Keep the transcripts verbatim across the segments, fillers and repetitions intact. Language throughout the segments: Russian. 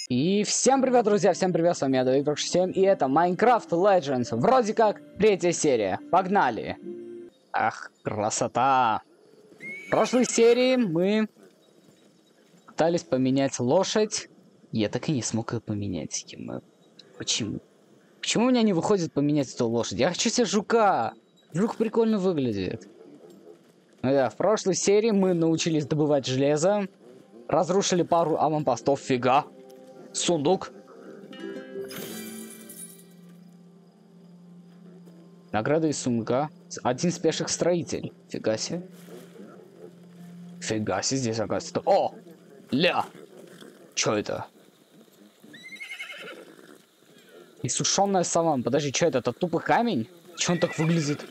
И всем привет, друзья, всем привет, с вами я, Давид семь, и это Minecraft Legends, вроде как третья серия, погнали! Ах, красота! В прошлой серии мы пытались поменять лошадь, я так и не смог ее поменять. Почему? Почему у меня не выходит поменять эту лошадь? Я хочу себе жука! Жук прикольно выглядит. Ну да, в прошлой серии мы научились добывать железо, разрушили пару аванпостов, фига! Сундук. Награда из сундука. Один спеших строитель. Фига себе. Фига себе, здесь оказывается. О! Ля! Чё это? Иссушенная саван. Подожди, что это? Это тупо камень? Чё он так выглядит?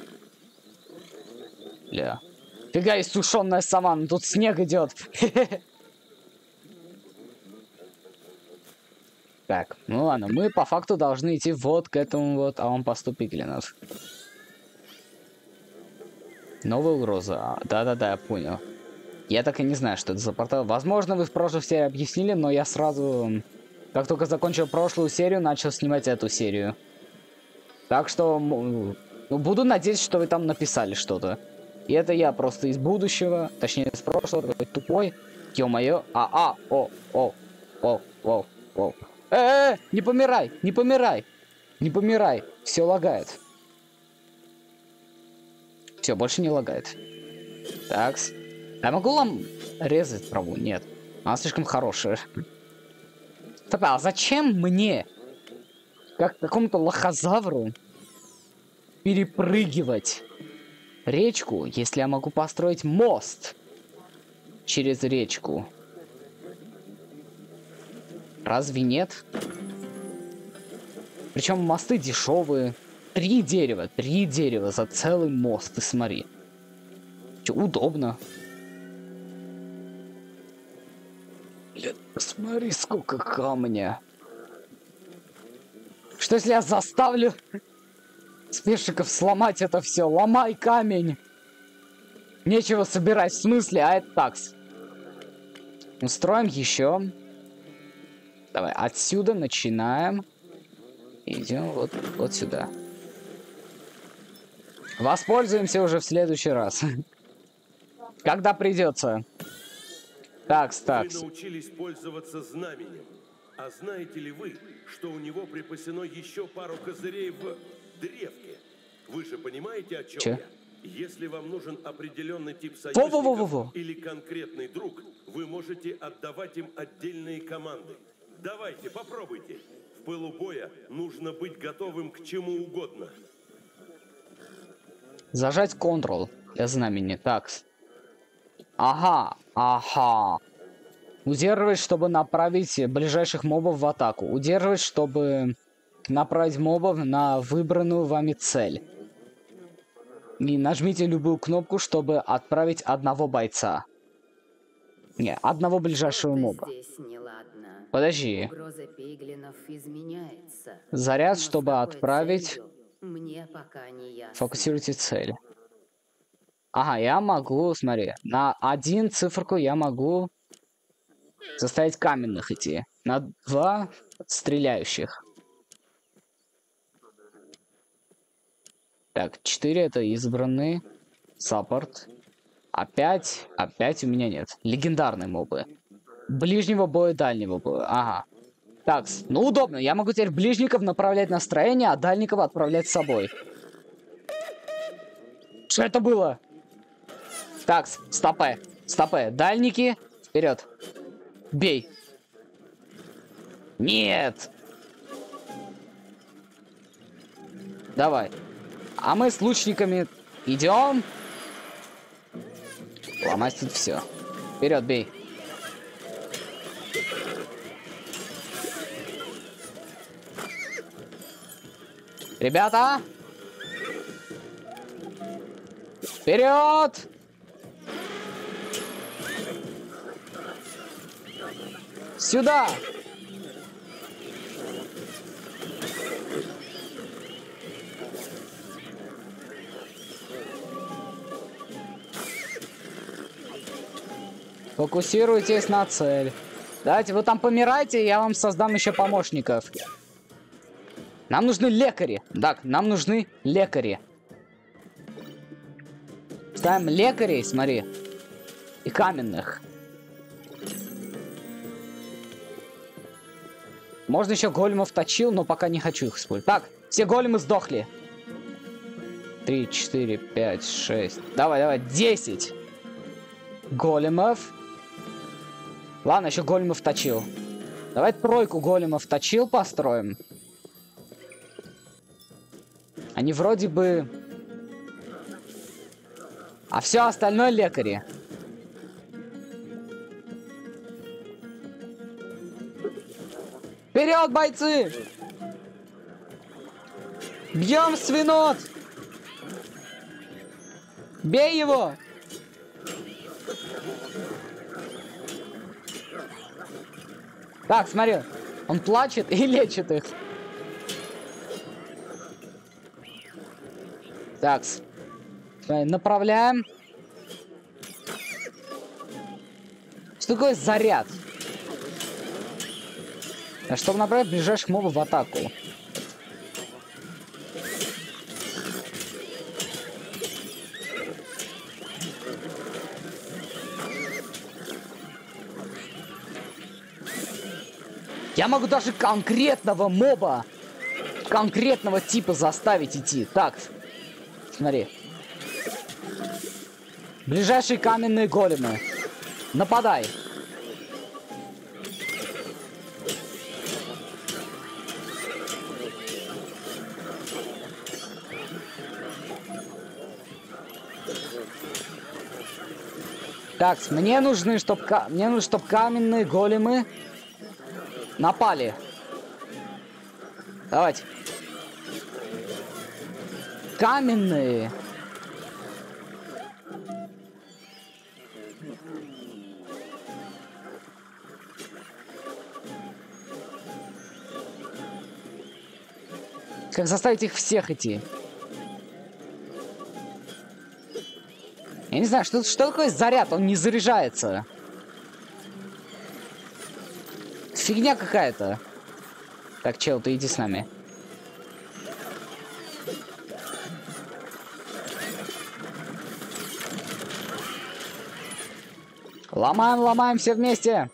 Ля. Фига, иссушенная саван. Тут снег идет. Так, ну ладно, мы по факту должны идти вот к этому вот аванпосту пиглинов. Новая угроза. Да-да-да, я понял. Я так и не знаю, что это за портал. Возможно, вы в прошлой серии объяснили, но я сразу, как только закончил прошлую серию, начал снимать эту серию. Так что, ну, буду надеяться, что вы там написали что-то. И это я просто из будущего, точнее, из прошлого, такой тупой. Ё-моё. А-а, о, о, о, о, о. Э-э, не помирай, не помирай, не помирай, все лагает. Все, больше не лагает. Такс. Я могу вам резать траву? Нет. Она слишком хорошая. Стоп, а зачем мне, как какому-то лохозавру, перепрыгивать речку, если я могу построить мост через речку? Разве нет? Причем мосты дешевые. Три дерева, три дерева за целый мост, ты смотри. Че, удобно. Блин, посмотри, сколько камня. Что если я заставлю спешиков сломать это все? Ломай камень. Нечего собирать, в смысле, а это такс. Устроим еще. Давай, отсюда начинаем. Идем вот, вот сюда. Воспользуемся уже в следующий раз. Когда придется. Такс, такс. Вы научились пользоваться знаменем. А знаете ли вы, что у него припасено еще пару козырей в древке? Вы же понимаете, о чем Че? я? Если вам нужен определенный тип Во-во-во-во-во. союзников или конкретный друг, вы можете отдавать им отдельные команды. Давайте, попробуйте. В пылу боя нужно быть готовым к чему угодно. Зажать Ctrl для знамени. Такс. Ага, ага. Удерживать, чтобы направить ближайших мобов в атаку. Удерживать, чтобы направить мобов на выбранную вами цель. И нажмите любую кнопку, чтобы отправить одного бойца. Не, одного ближайшего моба. Подожди. Заряд, чтобы отправить... Мне пока не ясно. Фокусируйте цель. Ага, я могу, смотри, на один циферку я могу заставить каменных идти. На два стреляющих. Так, четыре это избранные. Саппорт. Опять, опять у меня нет. Легендарные мобы. Ближнего боя, дальнего боя. Ага. Так, ну удобно. Я могу теперь ближников направлять на строение, а дальников отправлять с собой. Что это было? Так, стопэ. Стопэ. Дальники. Вперед. Бей. Нет. Давай. А мы с лучниками идем. Ломать тут все. Вперед, бей. Ребята! Вперед! Сюда! Фокусируйтесь на цель. Давайте, вы там помирайте, я вам создам еще помощников. Нам нужны лекари. Так, нам нужны лекари. Ставим лекарей, смотри. И каменных. Можно еще големов точил, но пока не хочу их использовать. Так, все големы сдохли. Три, четыре, пять, шесть. Давай, давай, десять големов. Ладно, еще големов точил. Давай тройку големов точил построим. Они вроде бы... А все остальное лекари. Вперед, бойцы! Бьем свинот! Бей его! Так, смотри, он плачет и лечит их. Так, смотри, направляем. Что такое заряд? А чтобы направить ближайших мобов в атаку. Я могу даже конкретного моба, конкретного типа заставить идти. Так, смотри. Ближайшие каменные големы. Нападай. Так, мне нужны, чтоб мне нужно, чтоб каменные големы напали. Давайте. Каменные. Как заставить их всех идти? Я не знаю, что, что такое заряд? Он не заряжается. Фигня какая-то. Так, чел, ты иди с нами. Ломаем, ломаем все вместе.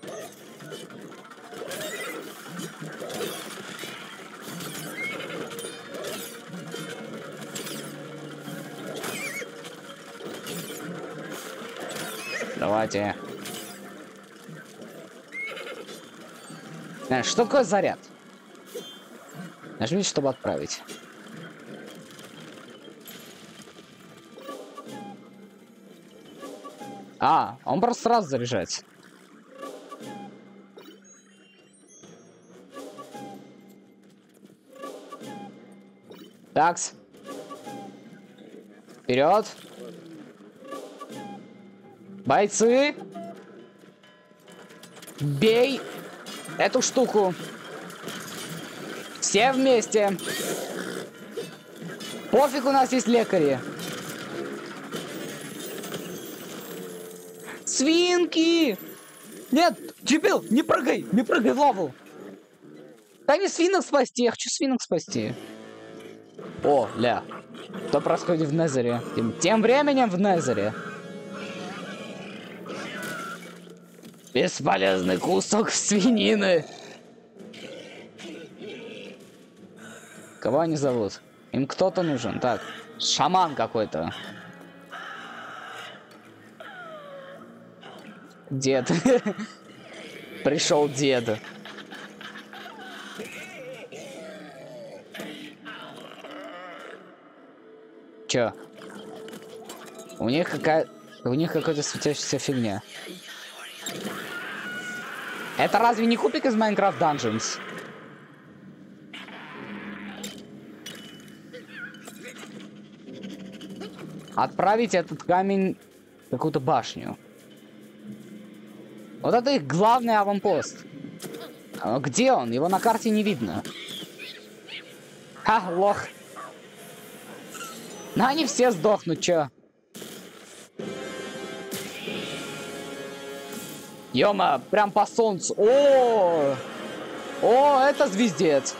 Давайте. Что такое заряд? Нажмите, чтобы отправить. А, он просто сразу заряжается. Такс. Вперед. Бойцы. Бей эту штуку. Все вместе. Пофиг, у нас есть лекари. Свинки! Нет, дебил, не прыгай, не прыгай в лаву. Дай мне свинок спасти, я хочу свинок спасти. О, ля. Что происходит в Незере? Тем, тем временем в Незере. Бесполезный кусок свинины. Кого они зовут? Им кто-то нужен. Так, шаман какой-то. Дед. Пришел дед. Чё? У них какая... У них какая-то светящаяся фигня. Это разве не кубик из Minecraft Dungeons? Отправить этот камень в какую-то башню. Вот это их главный аванпост. А где он? Его на карте не видно. Ха, лох. Ну они все сдохнут, чё? Ёма, прям по солнцу. О! О, это звездец.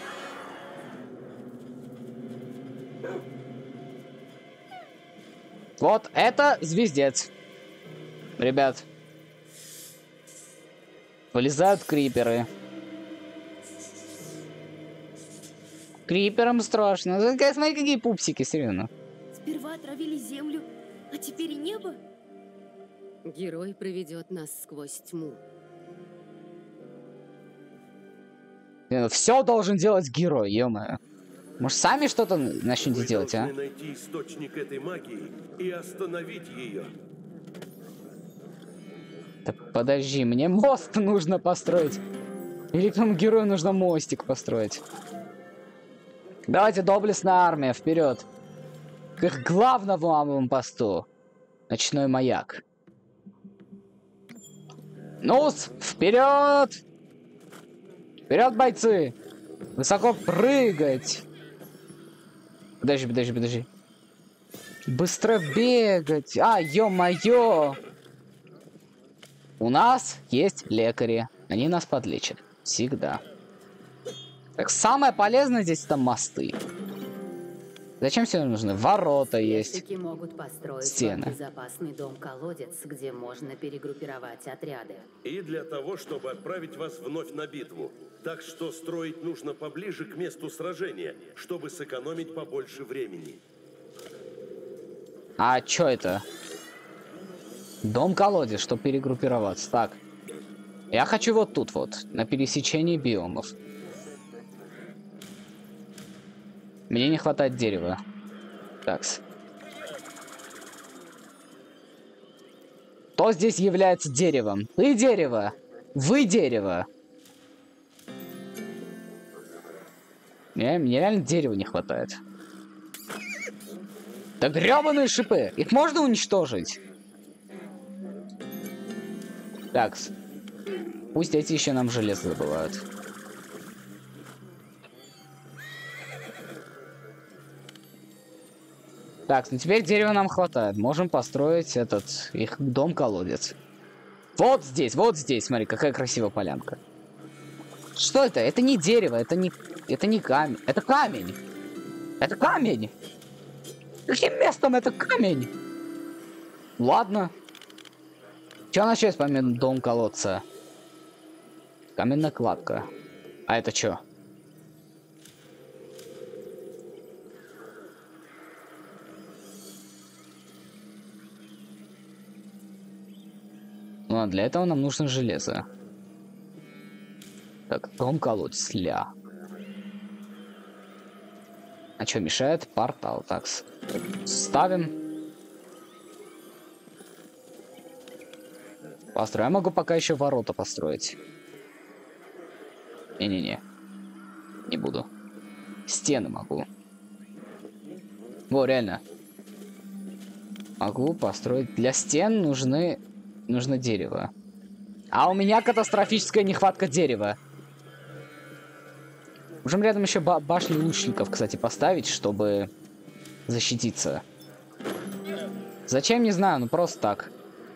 Вот это звездец. Ребят. Вылезают криперы. Криперам страшно. Смотри, какие пупсики, серьезно. Сперва отравили землю, а теперь и небо? Герой проведет нас сквозь тьму. Все должен делать герой, ё-моё. Может, сами что-то начнете Вы делать, а? должны найти источник этой магии и остановить ее. Да подожди, мне мост нужно построить. Великому герою нужно мостик построить. Давайте, доблестная армия, вперед. К их главному посту. Ночной маяк. Ну-с, вперед! Вперед, бойцы! Высоко прыгать! Подожди, подожди, подожди. Быстро бегать! А, ё-моё! У нас есть лекари. Они нас подлечат. Всегда. Так, самое полезное здесь это мосты. Зачем все нужны? Ворота есть. Таки могут построить Стены. безопасный дом-колодец, где можно перегруппировать отряды. И для того, чтобы отправить вас вновь на битву. Так что строить нужно поближе к месту сражения, чтобы сэкономить побольше времени. А чё это? Дом-колодец, чтобы перегруппироваться. Так. Я хочу вот тут вот, на пересечении биомов. Мне не хватает дерева. Такс. Кто здесь является деревом? Ты дерево! Вы дерево! Мне, мне реально дерева не хватает. Да грёбаные шипы! Их можно уничтожить? Такс. Пусть эти еще нам железо добывают. Так, ну теперь дерева нам хватает. Можем построить этот их дом-колодец. Вот здесь, вот здесь, смотри, какая красивая полянка. Что это? Это не дерево, это не, это не камень, это камень. Это камень. Каким местом это камень? Ладно. Что начать помимо дом-колодца? Каменная кладка. А это что? Ну, а для этого нам нужно железо. Так, дом-колодец, ля. А что мешает? Портал. Так, ставим. Построю. Я могу пока еще ворота построить. Не-не-не. Не буду. Стены могу. Во, реально. Могу построить. Для стен нужны... Нужно дерево. А у меня катастрофическая нехватка дерева. Можем рядом еще ба башни лучников, кстати, поставить, чтобы защититься. Зачем, не знаю, ну просто так.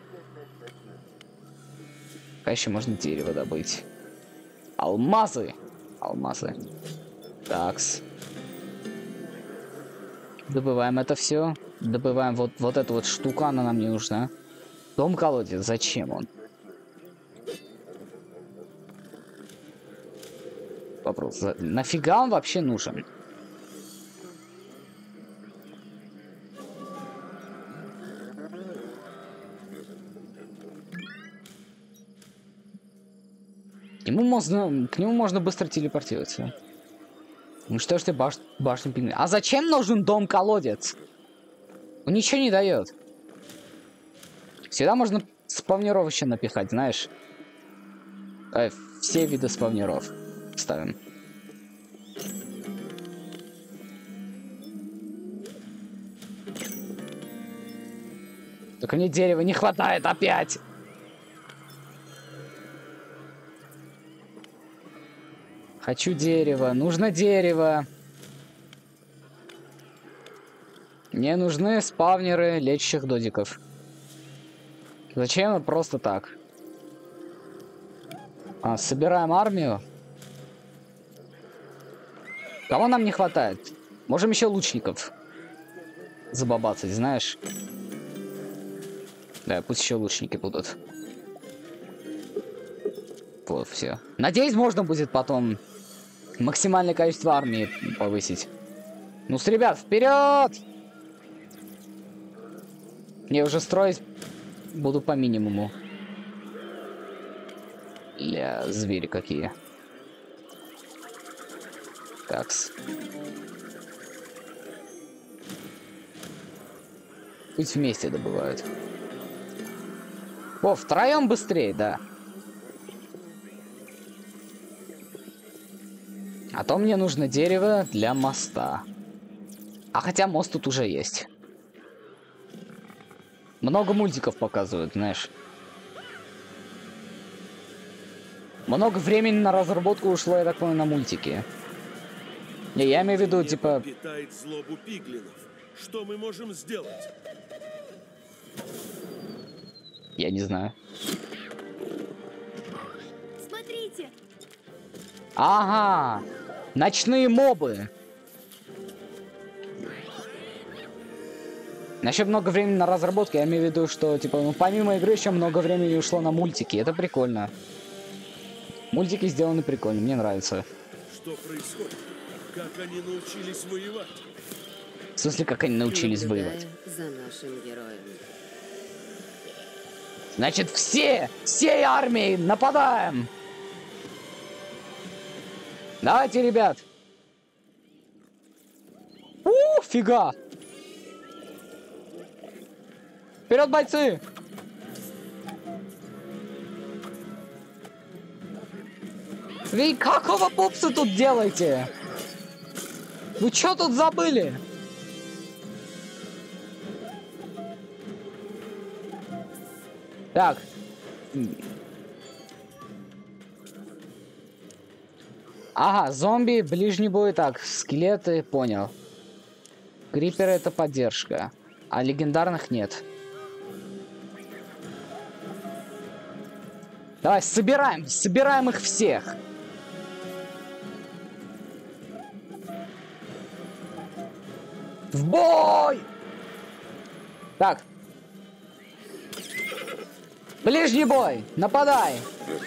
Пока еще можно дерево добыть. Алмазы. Алмазы. Такс. Добываем это все. Добываем вот, вот эту вот штуку, она нам не нужна. Дом-колодец, зачем он? Вопрос. Нафига он вообще нужен? Ему можно, к нему можно быстро телепортироваться. Ну что ж ты баш, башню пигмей? А зачем нужен дом-колодец? Он ничего не дает. Всегда можно спавнировище напихать, знаешь. Э, все виды спавнеров ставим. Только мне дерева не хватает опять. Хочу дерево. Нужно дерево. Мне нужны спавнеры лечащих додиков. Зачем? Просто так. А, собираем армию. Кого нам не хватает? Можем еще лучников забабацать, знаешь? Да, пусть еще лучники будут. Вот, все. Надеюсь, можно будет потом максимальное количество армии повысить. Ну, с ребят, вперед! Я уже строить буду по минимуму. Ля, звери какие. Такс. Пусть вместе добывают. О, втроем быстрее, да. А то мне нужно дерево для моста. А хотя мост тут уже есть. Много мультиков показывают, знаешь. Много времени на разработку ушло, я так понял, на мультики. Не, я имею в виду, типа... Питает злобу пиглинов. Что мы можем сделать? Я не знаю. Смотрите! Ага! Ночные мобы! Еще много времени на разработку, я имею в виду, что, типа, ну, помимо игры еще много времени ушло на мультики. Это прикольно. Мультики сделаны прикольно, мне нравится. Что происходит? Как они научились воевать? В смысле, как они научились воевать? За нашим героем. Значит, все, всей армией нападаем! Давайте, ребят! У, фига! Вперед, бойцы! Вы какого попса тут делаете? Вы что тут забыли? Так. Ага, зомби, ближний бой. Так, скелеты, понял. Криперы — это поддержка. А легендарных нет. Давай, собираем, собираем их всех. В бой! Так. Ближний бой, нападай.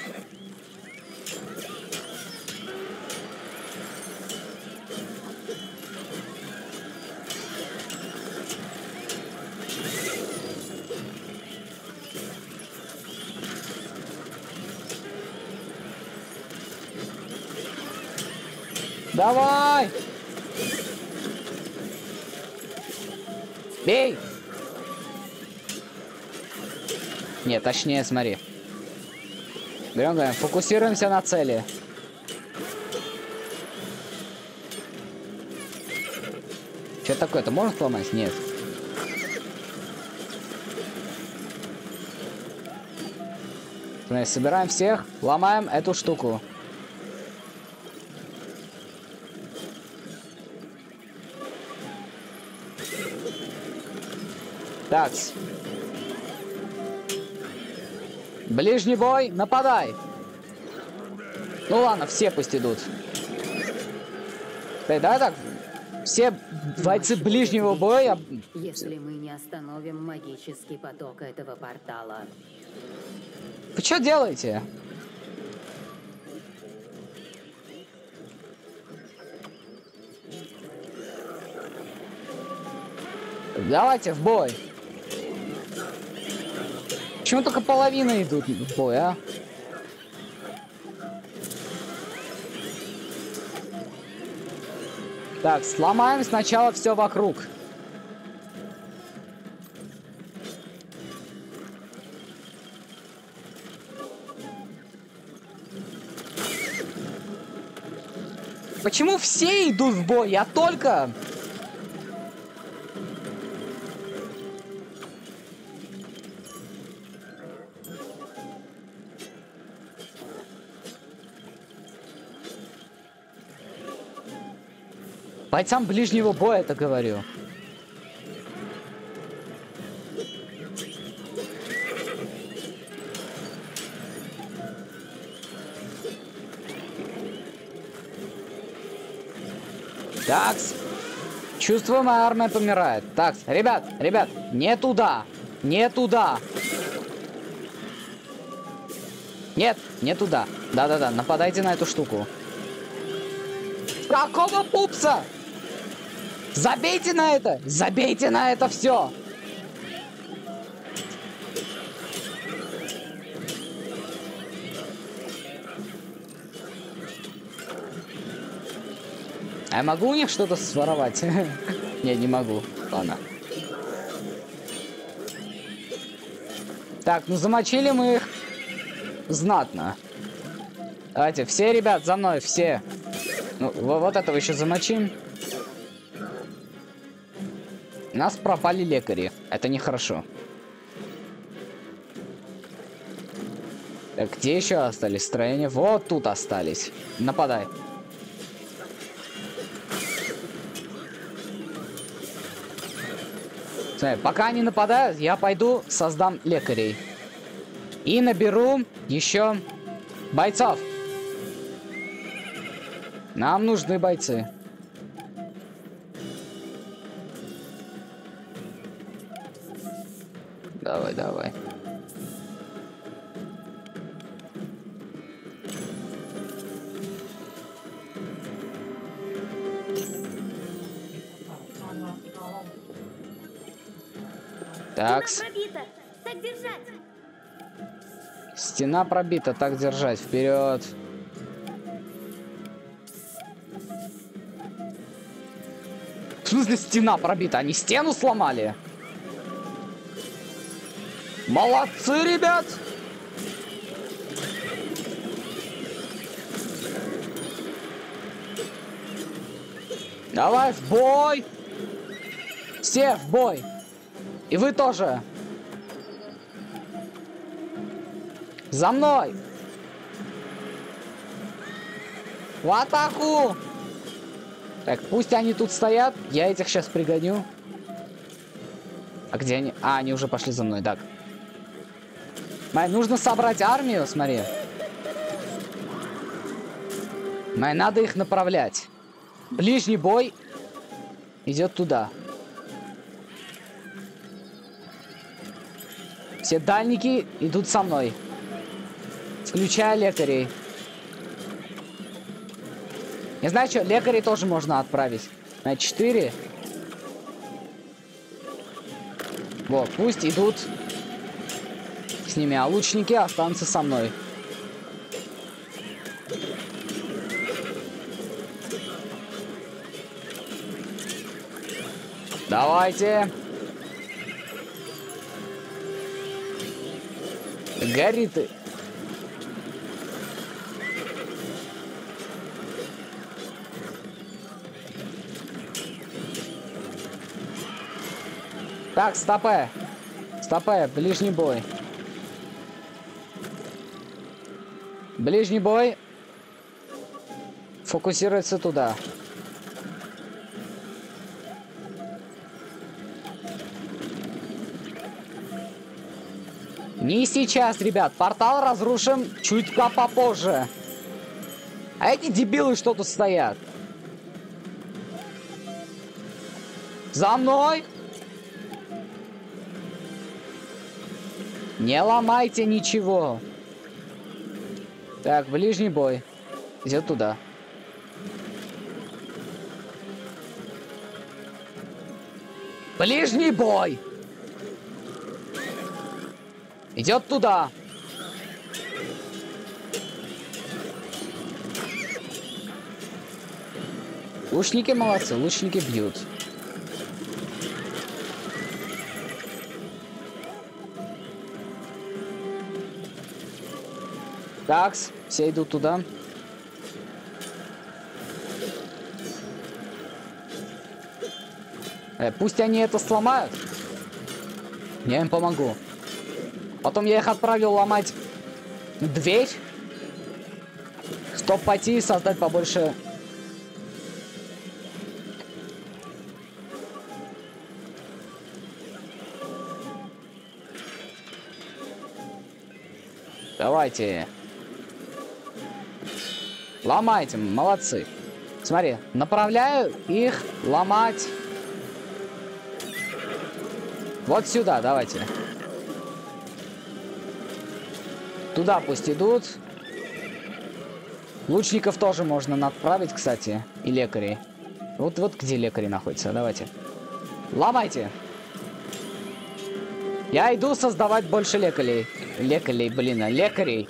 Давай! Бей! Нет, точнее, смотри. Берем, говорим, фокусируемся на цели. Что такое? Это можно сломать? Нет. Смотри, собираем всех, ломаем эту штуку. Так. Ближний бой, нападай. Ну ладно, все пусть идут. Да, давай так. Все бойцы ближнего боя. Если мы не остановим магический поток этого портала. Вы что делаете? Давайте в бой. Почему только половина идут в бой, а? Так, сломаем сначала все вокруг. Почему все идут в бой? Я только... Бойцам ближнего боя это говорю. Такс. Чувствую, моя армия помирает. Так, ребят, ребят, не туда. Не туда. Нет, не туда. Да-да-да, нападайте на эту штуку. Какого пупса? Забейте на это! Забейте на это все! А я могу у них что-то своровать? Не, не могу. Ладно. Так, ну замочили мы их знатно. Давайте, все, ребят, за мной, все. Ну, вот этого еще замочим. У нас пропали лекари. Это нехорошо. Так, где еще остались строения? Вот тут остались. Нападай. Смотри, пока они нападают, я пойду создам лекарей. И наберу еще бойцов. Нам нужны бойцы. Давай, давай. Стена Такс. пробита. Так держать. Стена пробита, так держать. Вперед. В смысле стена пробита? Они стену сломали? Молодцы, ребят! Давай в бой! Все в бой! И вы тоже! За мной! В атаку! Так, пусть они тут стоят. Я этих сейчас пригоню. А где они? А, они уже пошли за мной, так. Май, нужно собрать армию, смотри. Май, надо их направлять. Ближний бой идет туда. Все дальники идут со мной. Включая лекарей. Не знаю, что, лекарей тоже можно отправить. На четыре. Вот, пусть идут с ними, а лучники останутся со мной. Давайте. Гори ты. Так, стопэ. Стопэ, ближний бой. Ближний бой. Фокусируется туда. Не сейчас, ребят. Портал разрушим чуть попозже. А эти дебилы что тут стоят? За мной! Не ломайте ничего. Так, ближний бой. Идет туда. Ближний бой! Идет туда. Лучники молодцы, лучники бьют. Такс, все идут туда. Э, пусть они это сломают. Я им помогу. Потом я их отправил ломать дверь. Чтоб пойти и создать побольше. Давайте. Ломайте, молодцы. Смотри, направляю их ломать. Вот сюда, давайте. Туда пусть идут. Лучников тоже можно направить, кстати. И лекарей. Вот, вот где лекари находятся. Давайте. Ломайте. Я иду создавать больше лекарей. Лекарей, блин, а лекарей.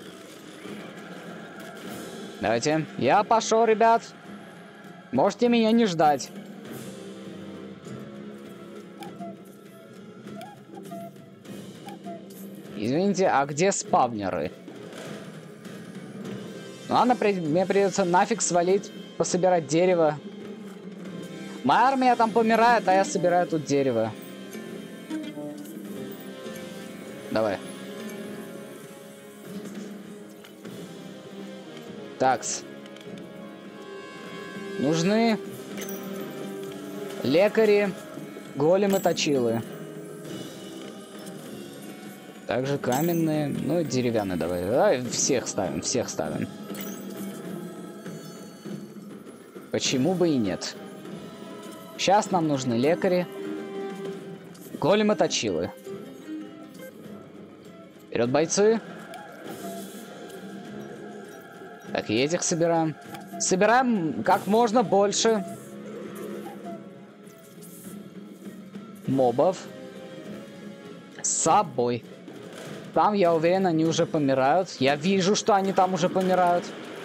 Давайте. Я пошел, ребят. Можете меня не ждать. Извините, а где спавнеры? Ладно, при... мне придется нафиг свалить, пособирать дерево. Моя армия там помирает, а я собираю тут дерево. Давай. Такс. Нужны лекари, големы, точилы. Также каменные, ну и деревянные давай. Давай всех ставим, всех ставим. Почему бы и нет? Сейчас нам нужны лекари, големы, точилы. Вперед, бойцы. Так, и этих собираем. Собираем как можно больше мобов с собой. Там, я уверен, они уже помирают. Я вижу, что они там уже помирают.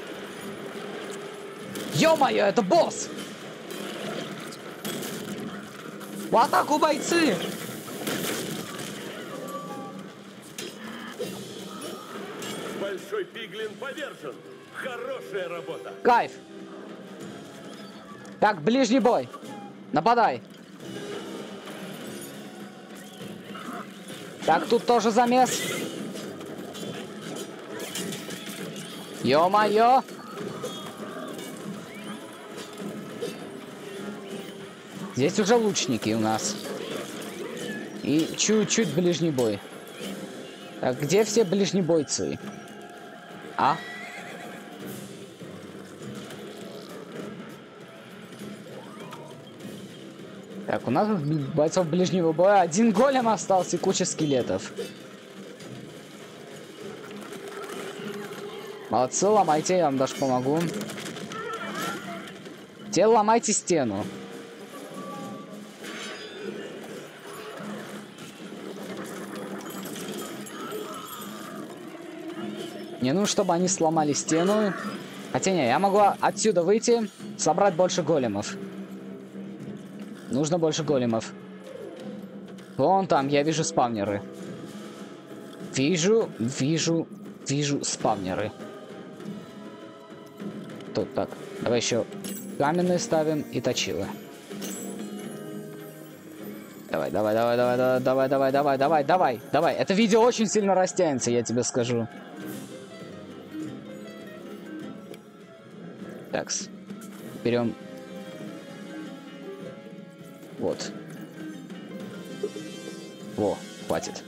Ё-моё, это босс! В атаку, бойцы! Большой пиглин повержен. Хорошая работа. Кайф! Так, ближний бой. Нападай. Так, тут тоже замес. Ё-моё! Здесь уже лучники у нас. И чуть-чуть ближний бой. Так, где все ближнебойцы? А? Так, у нас бойцов ближнего боя один голем остался и куча скелетов. Молодцы, ломайте, я вам даже помогу. Теперь ломайте стену. Мне нужно, чтобы они сломали стену. Хотя не, я могу отсюда выйти, собрать больше големов. Нужно больше големов. Вон там, я вижу спавнеры. Вижу, вижу, вижу спавнеры. Тут так. Давай еще каменные ставим и точилы. Давай, давай, давай, давай, давай, давай, давай, давай, давай, давай, давай. Это видео очень сильно растянется, я тебе скажу. Такс. Берем. Вот. Во, хватит.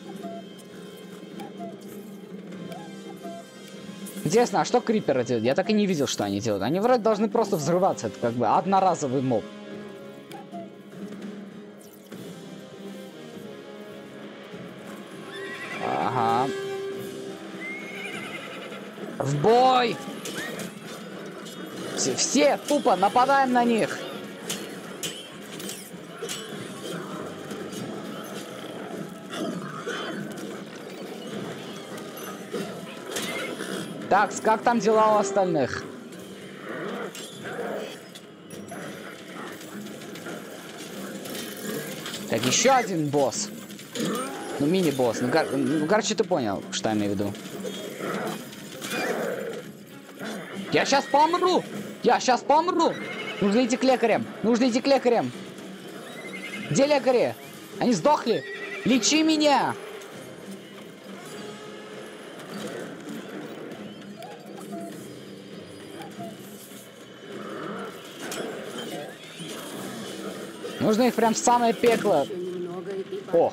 Интересно, а что криперы делают? Я так и не видел, что они делают. Они вроде должны просто взрываться. Это как бы одноразовый моб. Ага. В бой! Все, все тупо нападаем на них. Так, как там дела у остальных? Так, еще один босс. Ну, мини-босс. Ну, кор ну, короче, ты понял, что я имею в виду. Я сейчас помру! Я сейчас помру! Нужно идти к лекарям! Нужно идти к лекарям! Где лекари? Они сдохли! Лечи меня! Нужно их прям в самое пекло. О!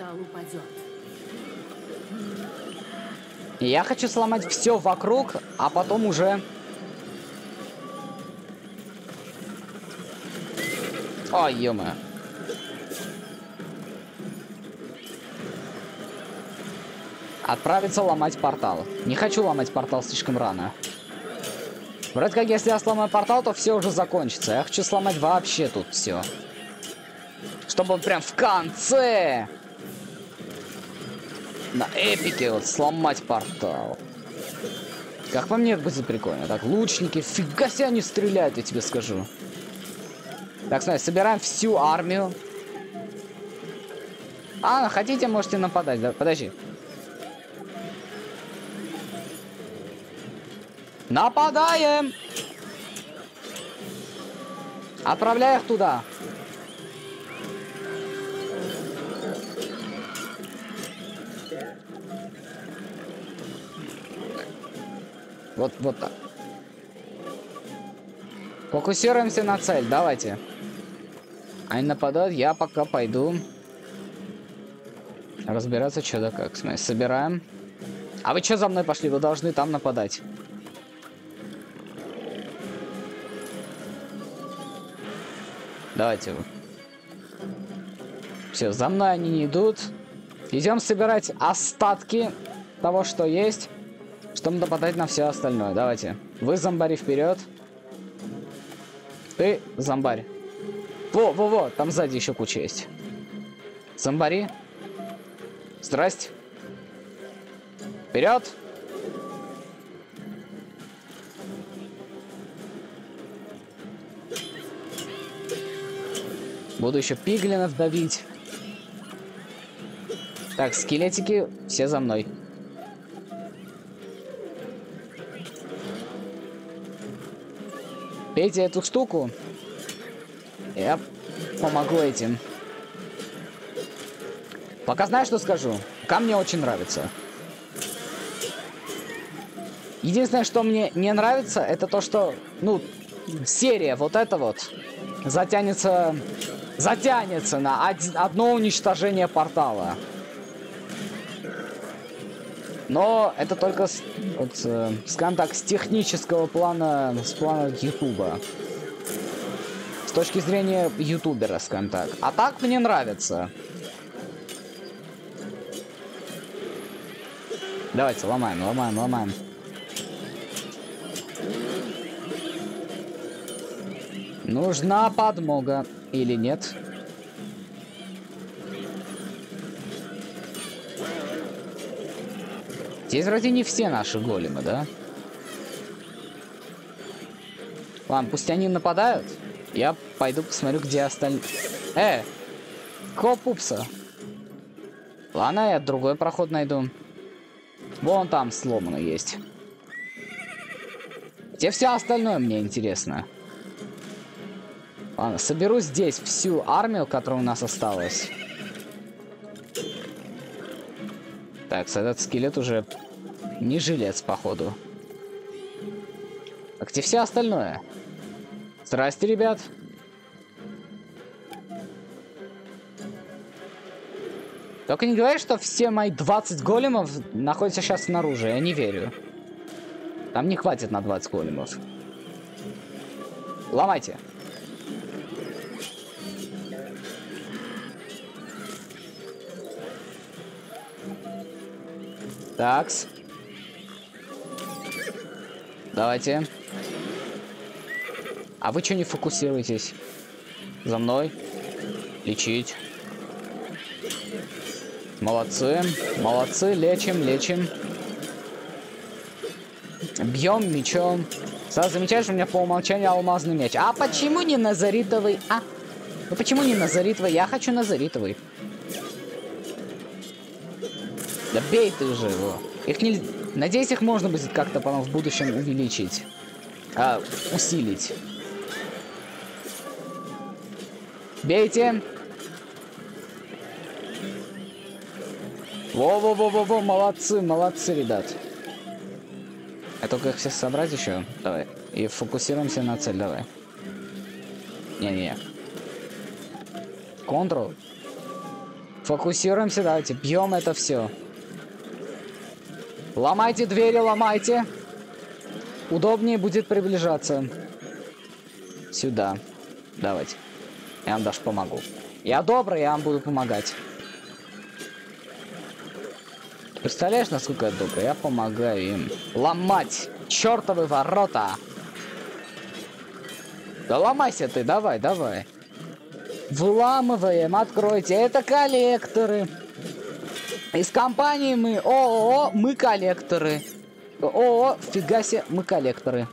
И я хочу сломать все вокруг, а потом уже... Ой, ё-моё. Отправиться ломать портал. Не хочу ломать портал слишком рано. Вроде как, если я сломаю портал, то все уже закончится. Я хочу сломать вообще тут все. Чтобы прям в конце на эпике вот сломать портал. Как по мне, это будет прикольно. Так, лучники, фига себе они стреляют, я тебе скажу. Так, смотри, собираем всю армию. А, хотите, можете нападать. Да, подожди. Нападаем! Отправляй их туда. Вот, вот так. Фокусируемся на цель, давайте. Они нападают, я пока пойду разбираться, что да как. Смотри, собираем. А вы что за мной пошли? Вы должны там нападать. Давайте. Все, за мной они не идут. Идем собирать остатки того, что есть, чтобы нападать на все остальное. Давайте. Вы, зомбари, вперед. Ты, зомбарь. Во-во-во, там сзади еще куча есть. Зомбари. Здрасте. Вперед. Буду еще пиглинов давить. Так, скелетики, все за мной. Пейте эту штуку. Я помогу этим. Пока знаешь, что скажу? Пока мне очень нравится. Единственное, что мне не нравится, это то, что, ну, серия вот эта вот затянется, затянется на од- одно уничтожение портала. Но это только, с, вот, э, скажем так, с технического плана, с плана Ютуба. С точки зрения ютубера, скажем так. А так мне нравится. Давайте, ломаем, ломаем, ломаем. Нужна подмога. Или нет? Здесь вроде не все наши големы, да? Ладно, пусть они нападают. Я пойду посмотрю, где остальные. Э! Какого пупса? Ладно, я другой проход найду. Вон там сломано есть. Где все остальное, мне интересно. Ладно, соберу здесь всю армию, которая у нас осталась. Так, этот скелет уже не жилец, походу. А где все остальное? Здрасте, ребят. Только не говори, что все мои двадцать големов находятся сейчас снаружи. Я не верю. Там не хватит на двадцать големов. Ломайте. Такс. Давайте. А вы что не фокусируетесь? За мной. Лечить. Молодцы. Молодцы. Лечим, лечим. Бьем мечом. Сразу замечаешь, у меня по умолчанию алмазный меч. А почему не назаритовый? А? Ну почему не назаритовый? Я хочу назаритовый. Да бей ты уже его. Их не... Надеюсь, их можно будет как-то потом в будущем увеличить. А, усилить. Бейте. Во-во-во-во-во, молодцы, молодцы, ребят. А только их всех собрать еще. Давай. И фокусируемся на цель, давай. Не-не. Контрол. Фокусируемся, давайте. Бьем это все. Ломайте двери, ломайте. Удобнее будет приближаться. Сюда. Давайте. Я вам даже помогу. Я добрый, я вам буду помогать. Представляешь, насколько я добрый? Я помогаю им ломать чертовы ворота. Да ломайся ты, давай, давай. Выламываем, откройте. Это коллекторы. Из компании мы ООО, мы коллекторы. ООО, фига себе, мы коллекторы.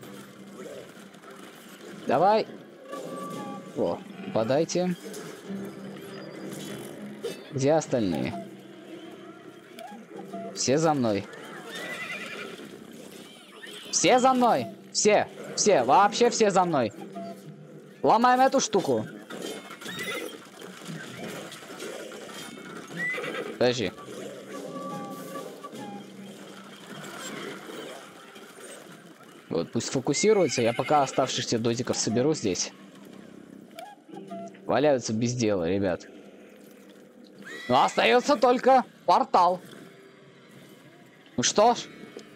Давай. О, подайте. Где остальные? Все за мной. Все за мной. Все. Все. Вообще все за мной. Ломаем эту штуку. Подожди. Вот, пусть фокусируется. Я пока оставшихся додиков соберу здесь. Валяются без дела, ребят. Но остается только портал. Ну что ж.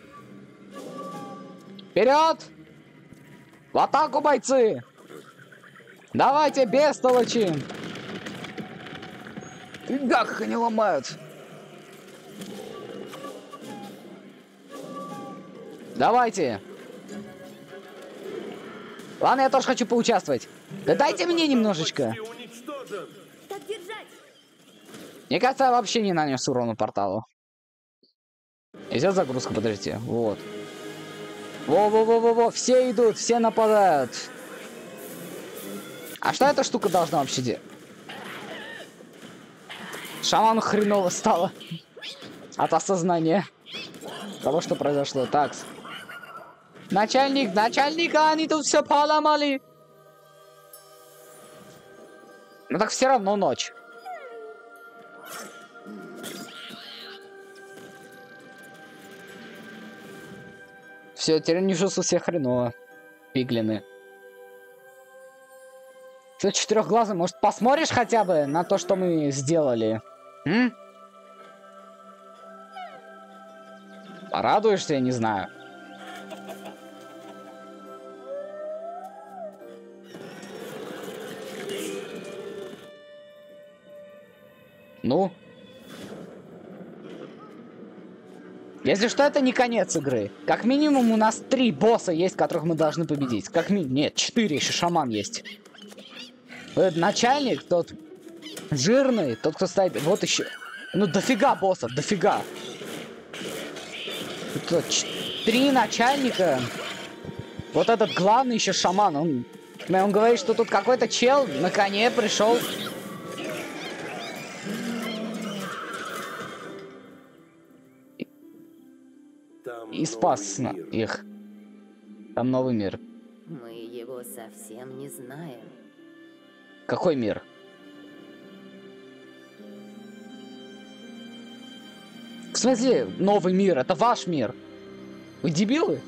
Вперед! В атаку, бойцы! Давайте, бестолочи! Фига, как они ломают! Давайте! Ладно, я тоже хочу поучаствовать. Да дайте мне немножечко. Так держать! Мне кажется, я вообще не нанес урона порталу. Идет загрузка, подождите. Вот. Во-во-во-во-во, все идут, все нападают. А что эта штука должна вообще делать? Шаману хреново стало. От осознания того, что произошло. Так. Начальник, начальника, они тут все поломали. Ну так все равно ночь. Все, теперь не чувствую себя хреново. Пиглины. Ты четырехглазый, может, посмотришь хотя бы на то, что мы сделали? М? Порадуешься, я не знаю. Ну? Если что, это не конец игры. Как минимум у нас три босса есть, которых мы должны победить. Как минимум... Нет, четыре, еще шаман есть. Этот начальник, тот жирный, тот, кто стоит... Вот еще... Ну, дофига боссов, дофига. Тут три начальника. Вот этот главный еще шаман. Он, он говорит, что тут какой-то чел на коне пришел... И спас их. Там новый мир. Мы его совсем не знаем. Какой мир? В смысле, новый мир? Это ваш мир. Вы дебилы?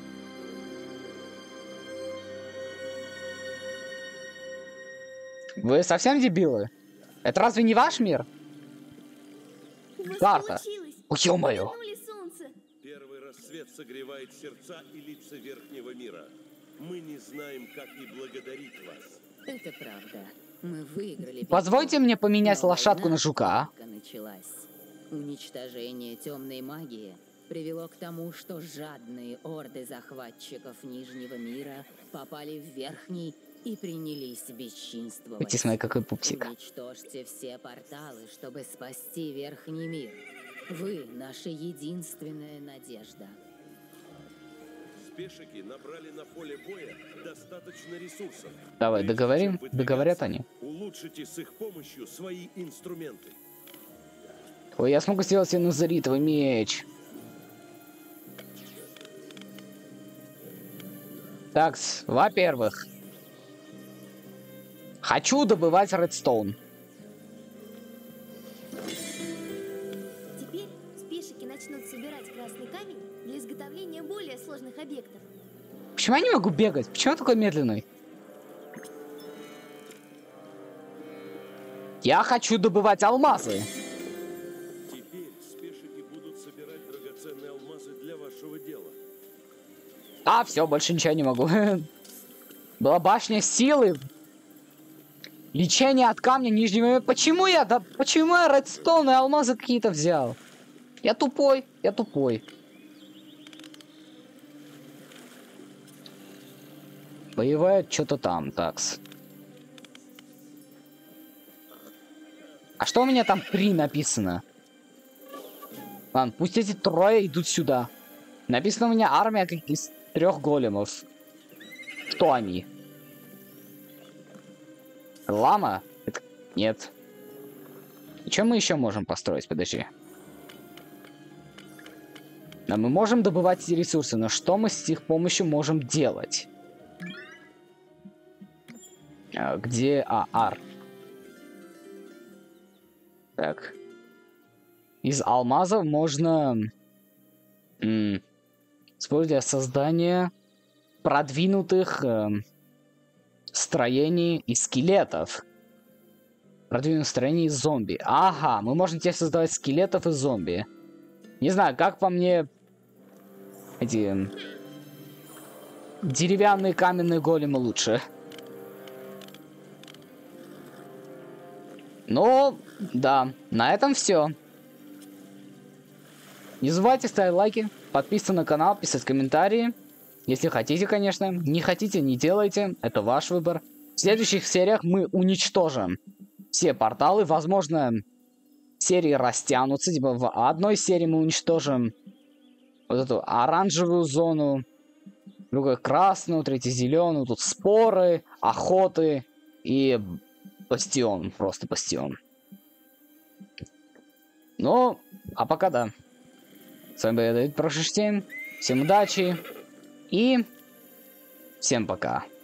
Вы совсем дебилы? Это разве не ваш мир? Карта. О, ё-моё. Первый рассвет согревает сердца и лица верхнего мира. Мы не знаем, как и благодарить вас. Это правда. Мы выиграли. Позвольте мне поменять лошадку на жука. Началась. Уничтожение темной магии привело к тому, что жадные орды захватчиков Нижнего мира попали в Верхний и принялись бесчинствовать. Уйти, смотри, какой пупсик. Уничтожьте все порталы, чтобы спасти Верхний мир. Вы наша единственная надежда. Спешики набрали на поле боя достаточно ресурсов. Давай, договорим? Договорят они. Улучшите с их помощью свои инструменты. Ой, я смогу сделать себе назаритовый меч. Так, во-первых, хочу добывать редстоун. Теперь спешики начнут собирать красный камень для изготовления более сложных объектов. Почему я не могу бегать? Почему я такой медленный? Я хочу добывать алмазы. Теперь спешики будут собирать драгоценные алмазы для вашего дела. А, все, больше ничего не могу. Была башня силы. Лечение от камня нижнего мира. Почему я? Да почему я редстоун и алмазы какие-то взял? Я тупой, я тупой. Боевая что-то там, такс. А что у меня там при написано? Ладно, пусть эти трое идут сюда. Написано у меня армия как из трех големов. Кто они? Лама? Это... Нет. И что мы еще можем построить? Подожди. А мы можем добывать эти ресурсы, но что мы с их помощью можем делать? А, где... А, ар. Так. Из алмазов можно... М используя создание продвинутых э, строений и скелетов. Продвинутых строений из зомби. Ага, мы можем теперь создавать скелетов и зомби. Не знаю, как по мне... Эти... Деревянные каменные големы лучше. Ну, да, на этом все. Не забывайте ставить лайки, подписываться на канал, писать комментарии. Если хотите, конечно. Не хотите, не делайте. Это ваш выбор. В следующих сериях мы уничтожим все порталы. Возможно, серии растянутся. Типа в одной серии мы уничтожим вот эту оранжевую зону, другой красную, третью зеленую. Тут споры, охоты и бастион. Просто бастион. Ну, а пока да. С вами был я, Давид Прошиштейн. Всем удачи и всем пока.